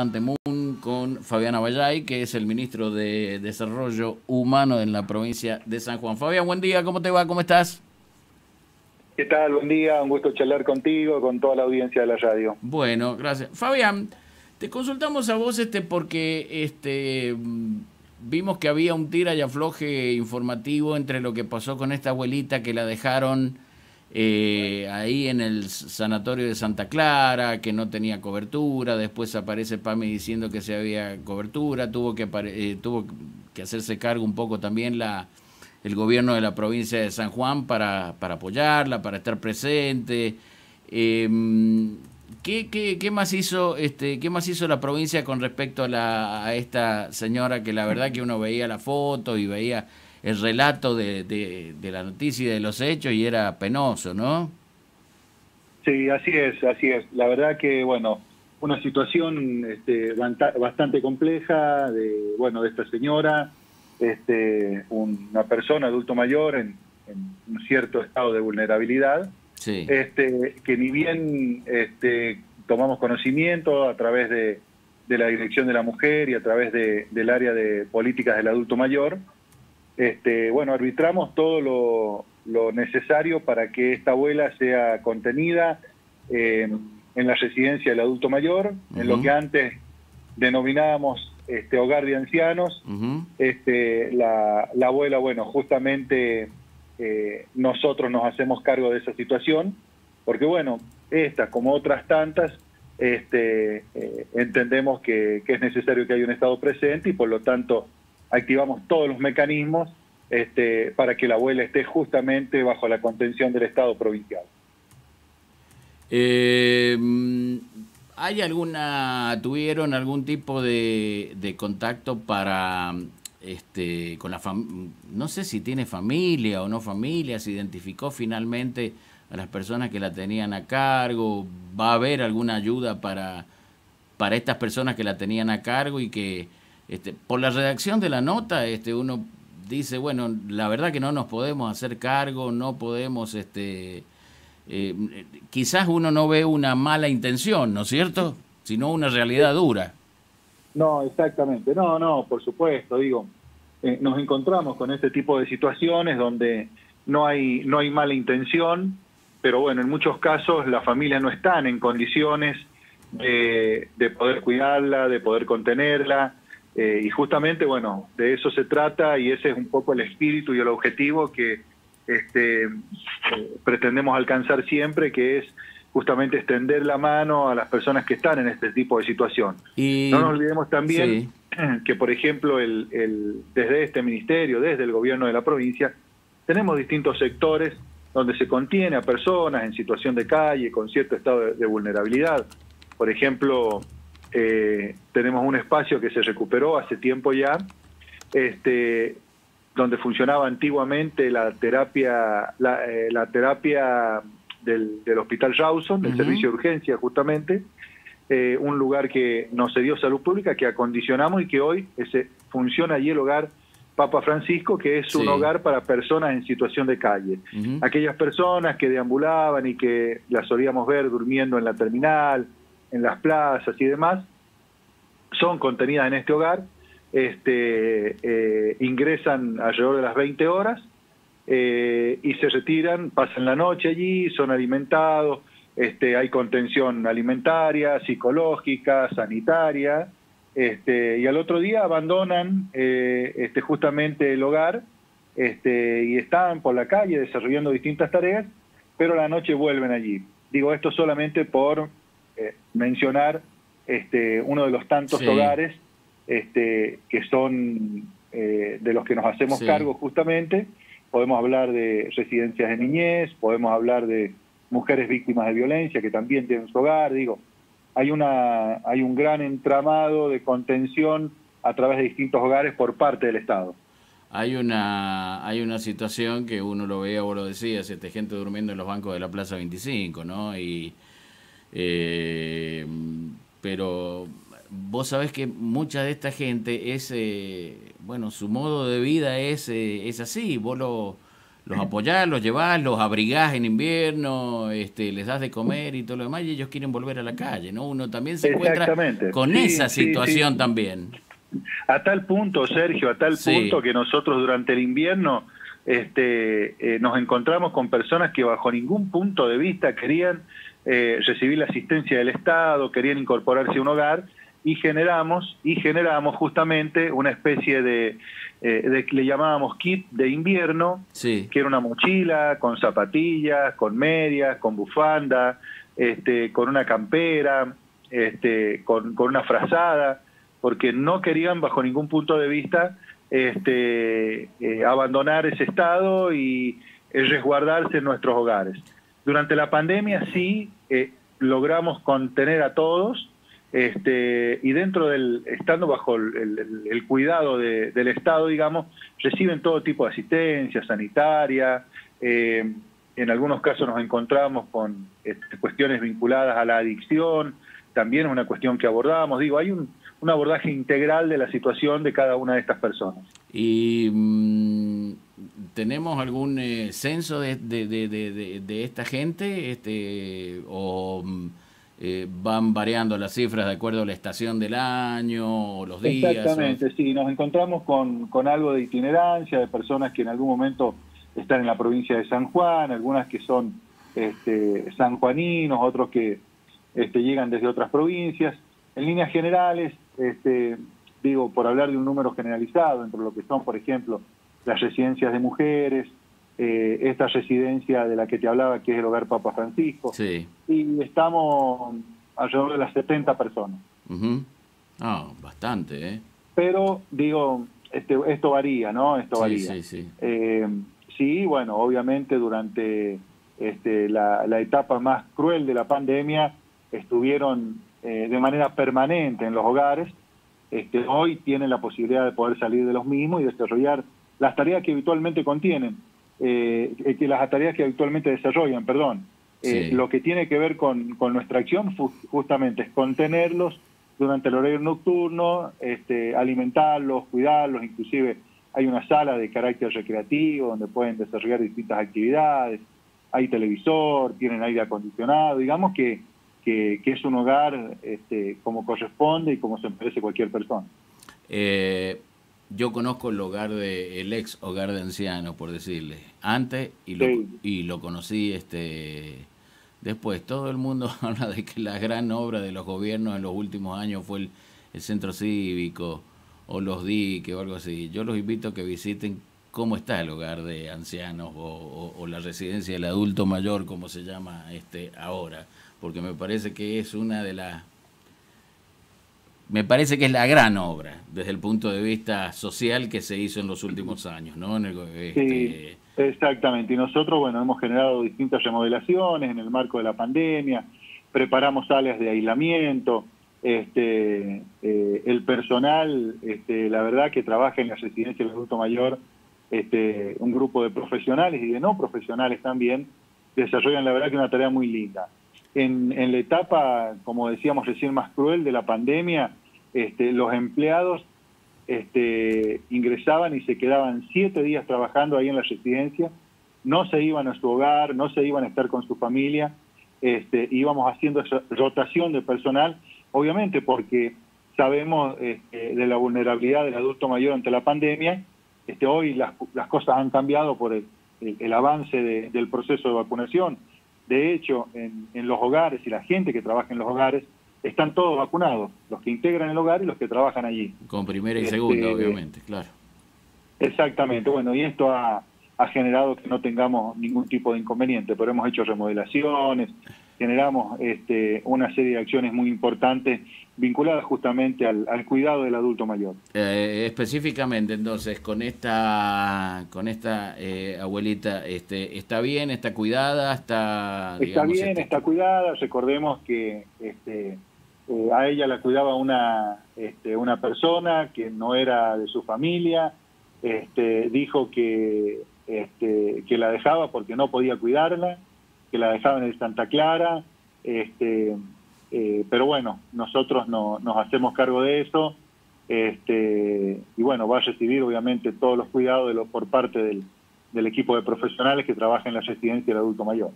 Antemun con Fabián Abayay, que es el ministro de Desarrollo Humano en la provincia de San Juan. Fabián, buen día, ¿cómo te va? ¿Cómo estás? ¿Qué tal? Buen día, un gusto charlar contigo, con toda la audiencia de la radio. Bueno, gracias. Fabián, te consultamos a vos porque vimos que había un tira y afloje informativo entre lo que pasó con esta abuelita que la dejaron ahí en el sanatorio de Santa Clara, que no tenía cobertura. Después aparece PAMI diciendo que se había cobertura. Tuvo que hacerse cargo un poco también el gobierno de la provincia de San Juan para apoyarla, para estar presente. ¿Qué más hizo qué más hizo la provincia con respecto a esta señora, que la verdad que uno veía la foto y veía el relato de la noticia y de los hechos y era penoso, ¿no? Sí, así es, así es. La verdad que, bueno, una situación bastante compleja de esta señora, una persona adulto mayor en un cierto estado de vulnerabilidad, Sí. Que ni bien tomamos conocimiento a través de la Dirección de la Mujer y a través del área de políticas del adulto mayor, arbitramos todo lo necesario para que esta abuela sea contenida en la residencia del adulto mayor, en lo que antes denominábamos hogar de ancianos. La abuela, justamente nosotros nos hacemos cargo de esa situación, porque estas como otras tantas, entendemos que es necesario que haya un Estado presente y por lo tanto activamos todos los mecanismos para que la abuela esté justamente bajo la contención del Estado provincial. ¿Tuvieron algún tipo de contacto para con no sé si tiene familia o no familia? ¿Se identificó finalmente a las personas que la tenían a cargo? ¿Va a haber alguna ayuda para estas personas que la tenían a cargo y que por la redacción de la nota uno dice, bueno, la verdad que no nos podemos hacer cargo, no podemos, quizás uno no ve una mala intención, ¿no es cierto?, sino una realidad dura. No, exactamente, no, por supuesto, nos encontramos con este tipo de situaciones donde no hay mala intención, pero en muchos casos las familias no están en condiciones de poder cuidarla, de poder contenerla, y justamente, de eso se trata y ese es un poco el espíritu y el objetivo que pretendemos alcanzar siempre, que es justamente extender la mano a las personas que están en este tipo de situación. No nos olvidemos también que, por ejemplo, desde este ministerio, desde el gobierno de la provincia, tenemos distintos sectores donde se contiene a personas en situación de calle, con cierto estado de vulnerabilidad. Por ejemplo, tenemos un espacio que se recuperó hace tiempo ya, donde funcionaba antiguamente la terapia del Hospital Rawson, del servicio de urgencia justamente, un lugar que nos cedió Salud Pública, que acondicionamos y que hoy funciona allí el hogar Papa Francisco, que es un hogar para personas en situación de calle. Aquellas personas que deambulaban y que las solíamos ver durmiendo en la terminal, en las plazas y demás, son contenidas en este hogar, ingresan alrededor de las 20 horas y se retiran, pasan la noche allí, son alimentados, hay contención alimentaria, psicológica, sanitaria, y al otro día abandonan justamente el hogar y están por la calle desarrollando distintas tareas, pero a la noche vuelven allí. Digo esto solamente por mencionar uno de los tantos hogares que son de los que nos hacemos cargo justamente. Podemos hablar de residencias de niñez, podemos hablar de mujeres víctimas de violencia que también tienen su hogar. Hay un gran entramado de contención a través de distintos hogares por parte del Estado. Hay una situación que uno lo veía, vos lo decías, gente durmiendo en los bancos de la Plaza 25, ¿no? Pero vos sabés que mucha de esta gente es, su modo de vida es así. Vos los apoyás, los llevás, los abrigás en invierno, les das de comer y todo lo demás, y ellos quieren volver a la calle, ¿no? Uno también se encuentra Exactamente. con Sí, esa sí, situación sí. también. A tal punto, Sergio, a tal punto Sí, que nosotros durante el invierno nos encontramos con personas que bajo ningún punto de vista querían recibir la asistencia del Estado, querían incorporarse a un hogar, y generamos justamente una especie le llamábamos kit de invierno, sí. que era una mochila con zapatillas, con medias, con bufanda, con una campera, con una frazada, porque no querían bajo ningún punto de vista abandonar ese estado y resguardarse en nuestros hogares. Durante la pandemia sí logramos contener a todos, y estando bajo el cuidado del Estado, digamos, reciben todo tipo de asistencia sanitaria. En algunos casos nos encontramos con cuestiones vinculadas a la adicción, también es una cuestión que abordamos. Digo, hay un abordaje integral de la situación de cada una de estas personas. ¿Y tenemos algún censo de esta gente? ¿Van variando las cifras de acuerdo a la estación del año o los días? Exactamente, sí, nos encontramos con algo de itinerancia, de personas que en algún momento están en la provincia de San Juan, algunas que son sanjuaninos, otros que llegan desde otras provincias. En líneas generales, digo, por hablar de un número generalizado, entre lo que son, por ejemplo, las residencias de mujeres, esta residencia de la que te hablaba, que es el Hogar Papa Francisco, Sí. y estamos alrededor de las 70 personas. Uh-huh. Bastante, ¿eh? Pero, digo, esto varía, ¿no? Esto Sí, varía. sí, sí. Sí, bueno, obviamente durante la etapa más cruel de la pandemia estuvieron de manera permanente en los hogares. Hoy tienen la posibilidad de poder salir de los mismos y desarrollar las tareas que habitualmente contienen, las tareas que habitualmente desarrollan, perdón. Sí. Lo que tiene que ver con nuestra acción justamente es contenerlos durante el horario nocturno, alimentarlos, cuidarlos, inclusive hay una sala de carácter recreativo donde pueden desarrollar distintas actividades, hay televisor, tienen aire acondicionado, digamos que es un hogar como corresponde y como se merece cualquier persona. Yo conozco el ex hogar de ancianos, por decirle, antes Sí. y lo conocí después. Todo el mundo habla de que la gran obra de los gobiernos en los últimos años fue el centro cívico o los diques o algo así. Yo los invito a que visiten cómo está el hogar de ancianos o la residencia del adulto mayor, como se llama ahora, porque me parece que es me parece que es la gran obra desde el punto de vista social que se hizo en los últimos años, ¿no? Sí, exactamente. Y nosotros, bueno, hemos generado distintas remodelaciones en el marco de la pandemia, preparamos salas de aislamiento, el personal, la verdad que trabaja en la residencia del adulto mayor, un grupo de profesionales y de no profesionales también, desarrollan la verdad que una tarea muy linda. En la etapa, como decíamos recién, más cruel de la pandemia, los empleados ingresaban y se quedaban 7 días trabajando ahí en la residencia, no se iban a su hogar, no se iban a estar con su familia, íbamos haciendo esa rotación de personal, obviamente porque sabemos de la vulnerabilidad del adulto mayor ante la pandemia. Hoy las cosas han cambiado por el avance del proceso de vacunación. De hecho, en los hogares y la gente que trabaja en los hogares están todos vacunados, los que integran el hogar y los que trabajan allí. Con primera y segunda, obviamente, claro. Exactamente, bueno, y esto ha generado que no tengamos ningún tipo de inconveniente, pero hemos hecho remodelaciones, generamos una serie de acciones muy importantes vinculadas justamente al cuidado del adulto mayor. Específicamente, entonces, con esta abuelita, ¿está bien, está cuidada, está, Está digamos, bien, está cuidada, recordemos que a ella la cuidaba una persona que no era de su familia, dijo que la dejaba porque no podía cuidarla, que la dejaba en el Santa Clara, pero bueno, nosotros nos hacemos cargo de eso, y bueno, va a recibir obviamente todos los cuidados por parte del equipo de profesionales que trabaja en la residencia del adulto mayor.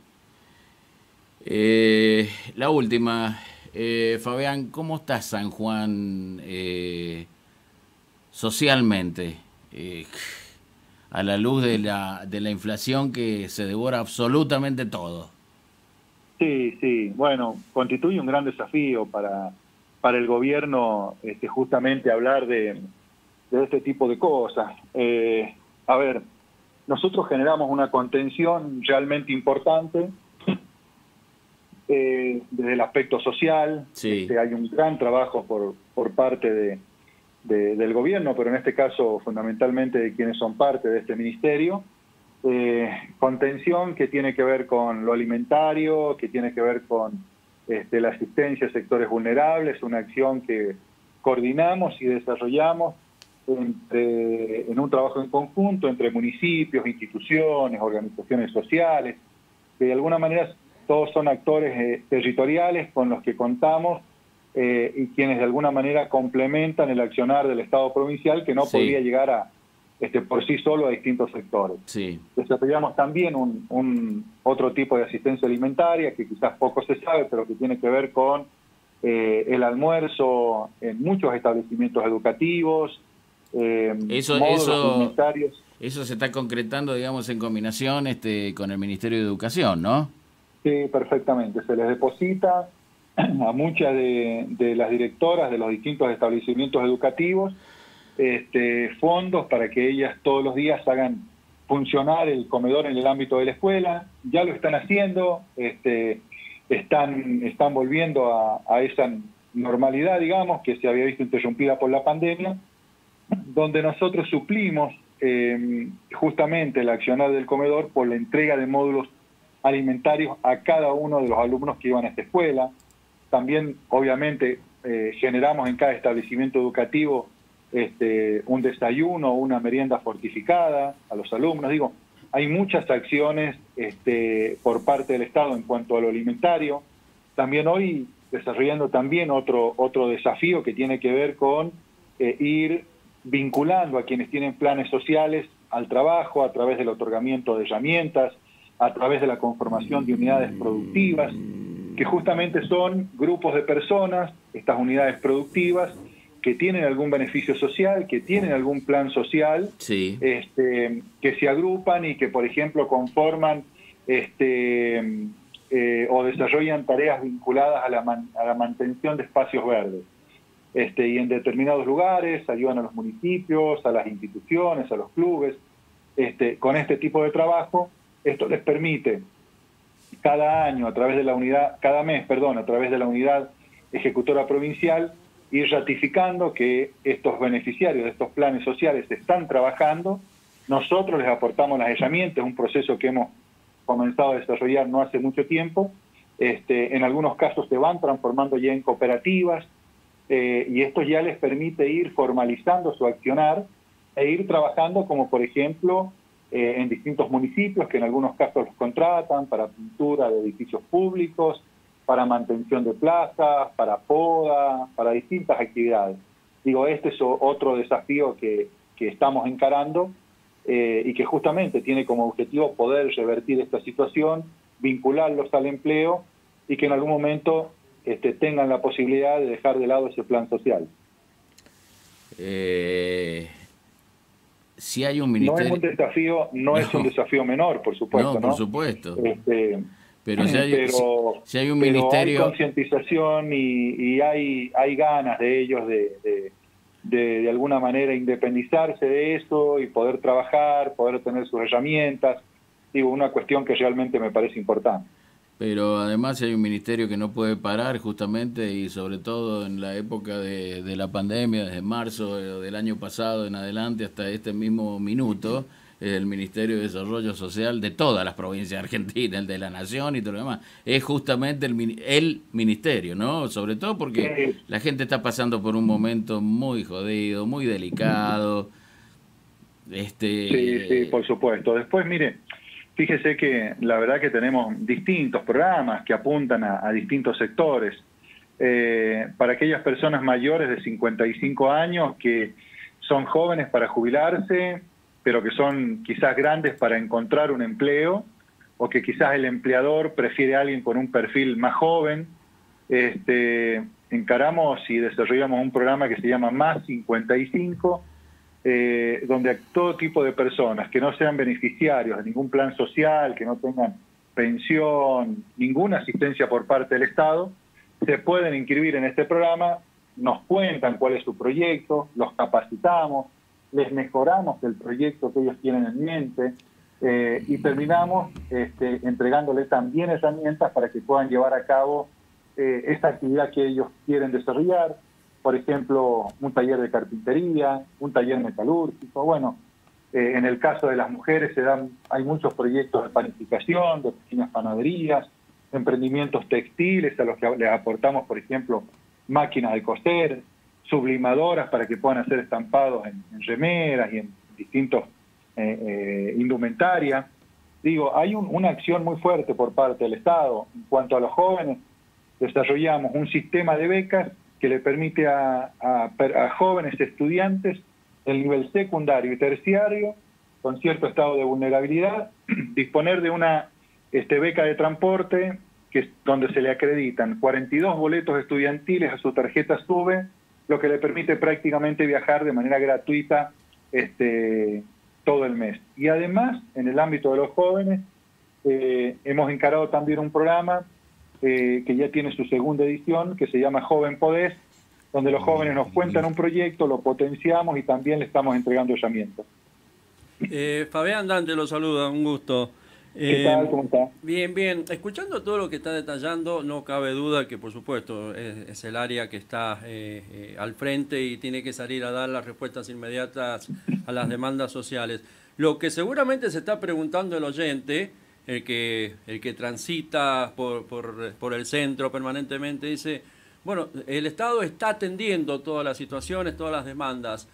La última, Fabián, ¿cómo está San Juan socialmente? A la luz de la inflación que se devora absolutamente todo. Sí, sí, bueno, constituye un gran desafío para el gobierno justamente hablar de este tipo de cosas. A ver, nosotros generamos una contención realmente importante desde el aspecto social. Sí. Hay un gran trabajo por parte del gobierno, pero en este caso fundamentalmente de quienes son parte de este ministerio. Contención que tiene que ver con lo alimentario, que tiene que ver con la asistencia a sectores vulnerables, una acción que coordinamos y desarrollamos en un trabajo en conjunto entre municipios, instituciones, organizaciones sociales, que de alguna manera todos son actores territoriales con los que contamos y quienes de alguna manera complementan el accionar del Estado provincial, que no podría llegar a por sí solo a distintos sectores. Sí. Desarrollamos también otro tipo de asistencia alimentaria que quizás poco se sabe, pero que tiene que ver con el almuerzo en muchos establecimientos educativos, módulos alimentarios. Eso se está concretando, digamos, en combinación con el Ministerio de Educación, ¿no? Sí, perfectamente. Se les deposita a muchas de las directoras de los distintos establecimientos educativos fondos para que ellas todos los días hagan funcionar el comedor en el ámbito de la escuela. Ya lo están haciendo, están volviendo a esa normalidad, digamos, que se había visto interrumpida por la pandemia, donde nosotros suplimos justamente el accionar del comedor por la entrega de módulos alimentarios a cada uno de los alumnos que iban a esta escuela. También, obviamente, generamos en cada establecimiento educativo un desayuno o una merienda fortificada a los alumnos. Digo, hay muchas acciones por parte del Estado en cuanto a lo alimentario. También hoy desarrollando también otro desafío que tiene que ver con ir vinculando a quienes tienen planes sociales al trabajo a través del otorgamiento de herramientas, a través de la conformación de unidades productivas, que justamente son grupos de personas, estas unidades productivas, que tienen algún beneficio social, que tienen algún plan social, sí, que se agrupan y que, por ejemplo, conforman o desarrollan tareas vinculadas a la mantención de espacios verdes. Y en determinados lugares ayudan a los municipios, a las instituciones, a los clubes. Con este tipo de trabajo, esto les permite cada año, cada mes, a través de la unidad ejecutora provincial, ir ratificando que estos beneficiarios de estos planes sociales están trabajando. Nosotros les aportamos las herramientas, un proceso que hemos comenzado a desarrollar no hace mucho tiempo. En algunos casos se van transformando ya en cooperativas y esto ya les permite ir formalizando su accionar e ir trabajando como, por ejemplo, en distintos municipios que en algunos casos los contratan para pintura de edificios públicos, para mantención de plazas, para poda, para distintas actividades. Digo, este es otro desafío que estamos encarando y que justamente tiene como objetivo poder revertir esta situación, vincularlos al empleo y que en algún momento tengan la posibilidad de dejar de lado ese plan social. Si hay un ministerio... No es un desafío menor, por supuesto. No, por supuesto. Pero si hay un ministerio... hay concientización y hay ganas de ellos de alguna manera independizarse de eso y poder trabajar, poder tener sus herramientas. Digo, una cuestión que realmente me parece importante. Pero además hay un ministerio que no puede parar justamente y sobre todo en la época de la pandemia, desde marzo del año pasado en adelante hasta este mismo minuto, el Ministerio de Desarrollo Social de todas las provincias de Argentina, el de la Nación y todo lo demás, es justamente el ministerio, ¿no? Sobre todo porque la gente está pasando por un momento muy jodido, muy delicado. Sí, por supuesto. Después, mire, fíjese que la verdad que tenemos distintos programas que apuntan a distintos sectores. Para aquellas personas mayores de 55 años que son jóvenes para jubilarse, pero que son quizás grandes para encontrar un empleo, o que quizás el empleador prefiere a alguien con un perfil más joven. Encaramos y desarrollamos un programa que se llama Más 55, donde a todo tipo de personas que no sean beneficiarios de ningún plan social, que no tengan pensión, ninguna asistencia por parte del Estado, se pueden inscribir en este programa, nos cuentan cuál es su proyecto, los capacitamos, les mejoramos el proyecto que ellos tienen en mente, y terminamos entregándoles también herramientas para que puedan llevar a cabo esta actividad que ellos quieren desarrollar. Por ejemplo, un taller de carpintería, un taller metalúrgico. Bueno, en el caso de las mujeres hay muchos proyectos de panificación, de pequeñas panaderías, emprendimientos textiles a los que les aportamos, por ejemplo, máquinas de coser, sublimadoras para que puedan hacer estampados en remeras y en distintos indumentaria. Digo, hay una acción muy fuerte por parte del Estado. En cuanto a los jóvenes, desarrollamos un sistema de becas que le permite a jóvenes estudiantes del nivel secundario y terciario, con cierto estado de vulnerabilidad, disponer de una beca de transporte donde se le acreditan 42 boletos estudiantiles a su tarjeta SUBE, lo que le permite prácticamente viajar de manera gratuita todo el mes. Y además, en el ámbito de los jóvenes, hemos encarado también un programa que ya tiene su segunda edición, que se llama Joven Podés, donde los jóvenes nos cuentan un proyecto, lo potenciamos y también le estamos entregando herramientas. Fabián Dante lo saluda, un gusto. ¿Qué tal? ¿Cómo está? Bien, bien. Escuchando todo lo que está detallando, no cabe duda que, por supuesto, es el área que está al frente y tiene que salir a dar las respuestas inmediatas a las demandas sociales. Lo que seguramente se está preguntando el oyente, el que transita por el centro permanentemente, dice, bueno, el Estado está atendiendo todas las situaciones, todas las demandas,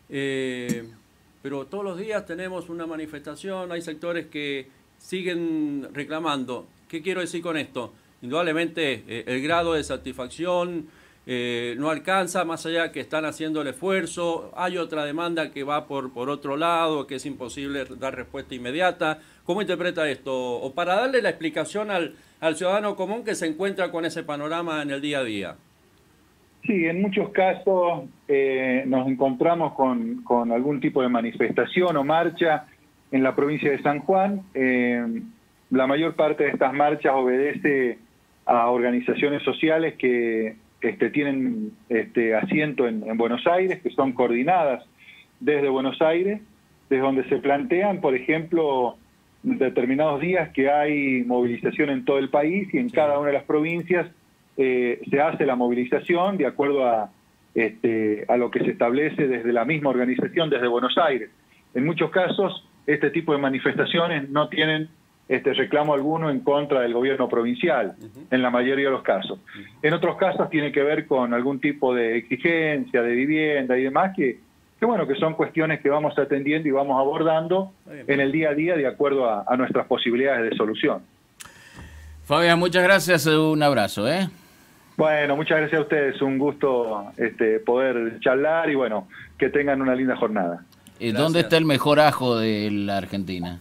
pero todos los días tenemos una manifestación, hay sectores que siguen reclamando. ¿Qué quiero decir con esto? Indudablemente el grado de satisfacción no alcanza, más allá que están haciendo el esfuerzo. Hay otra demanda que va por otro lado, que es imposible dar respuesta inmediata. ¿Cómo interpreta esto? O para darle la explicación al ciudadano común que se encuentra con ese panorama en el día a día. Sí, en muchos casos nos encontramos con algún tipo de manifestación o marcha en la provincia de San Juan. La mayor parte de estas marchas obedece a organizaciones sociales que tienen asiento en Buenos Aires, que son coordinadas desde Buenos Aires, desde donde se plantean, por ejemplo, determinados días que hay movilización en todo el país y en cada una de las provincias se hace la movilización de acuerdo a lo que se establece desde la misma organización, desde Buenos Aires. En muchos casos, este tipo de manifestaciones no tienen reclamo alguno en contra del gobierno provincial, en la mayoría de los casos. En otros casos tiene que ver con algún tipo de exigencia de vivienda y demás, que bueno, que son cuestiones que vamos atendiendo y vamos abordando en el día a día de acuerdo a nuestras posibilidades de solución. Fabián, muchas gracias, un abrazo. Bueno, muchas gracias a ustedes, un gusto poder charlar y bueno, que tengan una linda jornada. ¿Dónde está el mejor ajo de la Argentina?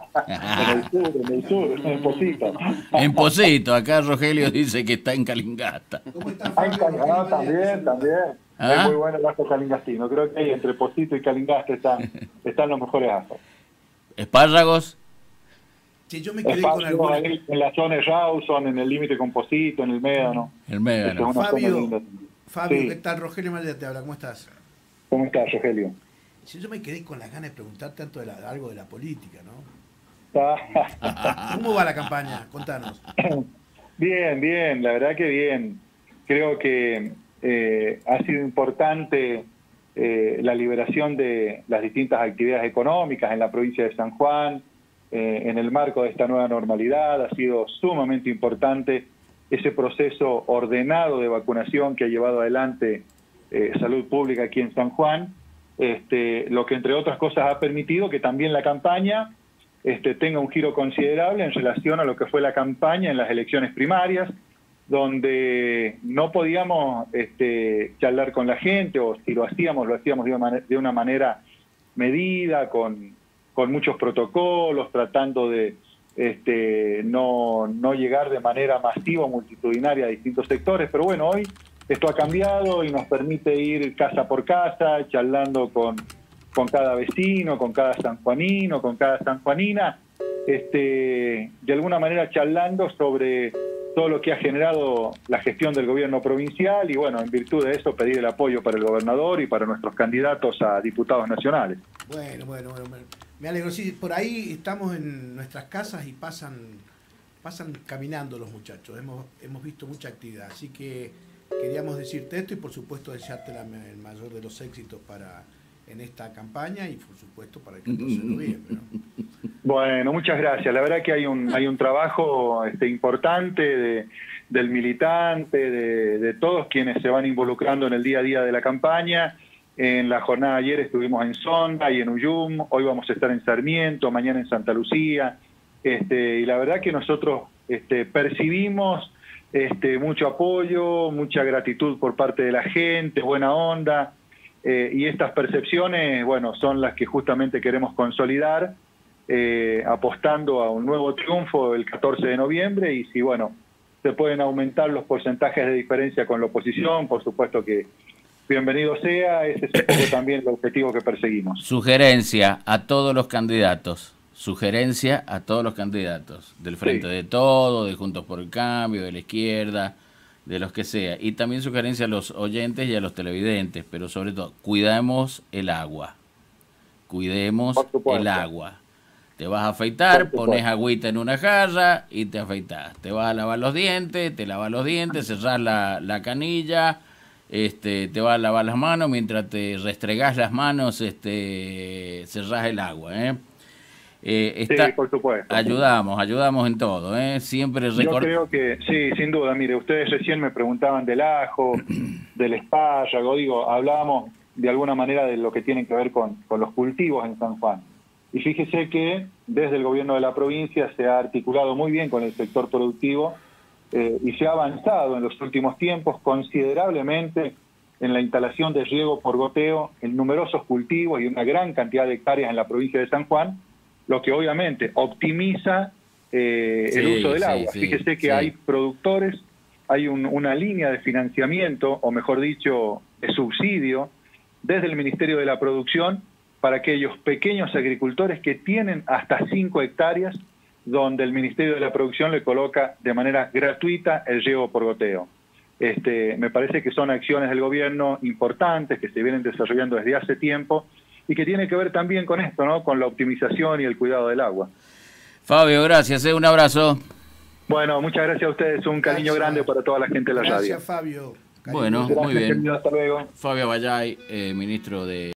En el sur, en Pocito. En Pocito, acá Rogelio dice que está en Calingasta. ¿Cómo está, También. Es muy bueno el ajo calingastino. Creo que ahí entre Pocito y Calingasta están los mejores ajos. ¿Espárragos? Sí, yo me quedé con alguna... En la zona de Rawson, en el límite con Pocito, en el Médano. El Médano. Fabio, sí. ¿Qué tal? Rogelio Maldea te habla, ¿cómo estás? ¿Cómo estás, Rogelio? Sí, yo me quedé con las ganas de preguntar tanto de algo de la política, ¿no? ¿Cómo va la campaña? Contanos. Bien, la verdad que bien. Creo que ha sido importante la liberación de las distintas actividades económicas en la provincia de San Juan, en el marco de esta nueva normalidad. Ha sido sumamente importante ese proceso ordenado de vacunación que ha llevado adelante Salud Pública aquí en San Juan. Lo que entre otras cosas ha permitido que también la campaña tenga un giro considerable en relación a lo que fue la campaña en las elecciones primarias, donde no podíamos charlar con la gente, o si lo hacíamos de una manera medida, con con muchos protocolos, tratando de no llegar de manera masiva o multitudinaria a distintos sectores, pero bueno, hoy esto ha cambiado y nos permite ir casa por casa, charlando con cada vecino, con cada sanjuanino, con cada sanjuanina, de alguna manera charlando sobre todo lo que ha generado la gestión del gobierno provincial y bueno, en virtud de eso pedir el apoyo para el gobernador y para nuestros candidatos a diputados nacionales. Bueno, me alegro. Sí, por ahí estamos en nuestras casas y pasan caminando los muchachos. Hemos visto mucha actividad, así que queríamos decirte esto y por supuesto desearte el mayor de los éxitos en esta campaña y por supuesto para el 14 de noviembre, ¿no? Bueno, muchas gracias. La verdad que hay un trabajo importante del militante, de todos quienes se van involucrando en el día a día de la campaña. En la jornada de ayer estuvimos en Sonda y en Uyum, hoy vamos a estar en Sarmiento, mañana en Santa Lucía, y la verdad que nosotros percibimos mucho apoyo, mucha gratitud por parte de la gente, buena onda, y estas percepciones, bueno, son las que justamente queremos consolidar, apostando a un nuevo triunfo el 14 de noviembre, y si, bueno, se pueden aumentar los porcentajes de diferencia con la oposición, por supuesto que bienvenido sea, ese es un poco también el objetivo que perseguimos. Sugerencia a todos los candidatos, del Frente de Todo, de Juntos por el Cambio, de la izquierda, de los que sea, y también sugerencia a los oyentes y a los televidentes, pero sobre todo, cuidemos el agua, te vas a afeitar, pones agüita en una jarra y te afeitas, te vas a lavar los dientes, cerrás la canilla, te vas a lavar las manos, mientras te restregás las manos, cerrás el agua, Sí, por supuesto. Ayudamos en todo, siempre Yo creo que, sí, sin duda, mire, ustedes recién me preguntaban del ajo, del espárrago, hablábamos de alguna manera de lo que tiene que ver con los cultivos en San Juan. Y fíjese que desde el gobierno de la provincia se ha articulado muy bien con el sector productivo y se ha avanzado en los últimos tiempos considerablemente en la instalación de riego por goteo en numerosos cultivos y una gran cantidad de hectáreas en la provincia de San Juan, lo que obviamente optimiza el uso del agua. Fíjese que hay productores, hay una línea de financiamiento, o mejor dicho, de subsidio, desde el Ministerio de la Producción para aquellos pequeños agricultores que tienen hasta 5 hectáreas, donde el Ministerio de la Producción le coloca de manera gratuita el riego por goteo. Me parece que son acciones del gobierno importantes que se vienen desarrollando desde hace tiempo y que tiene que ver también con esto, ¿no? Con la optimización y el cuidado del agua. Fabio, gracias, un abrazo. Bueno, muchas gracias a ustedes, un cariño grande para toda la gente de la radio. Gracias, Fabio. Bueno, gracias, muy bien. Querido, hasta luego. Fabio Vallay, ministro de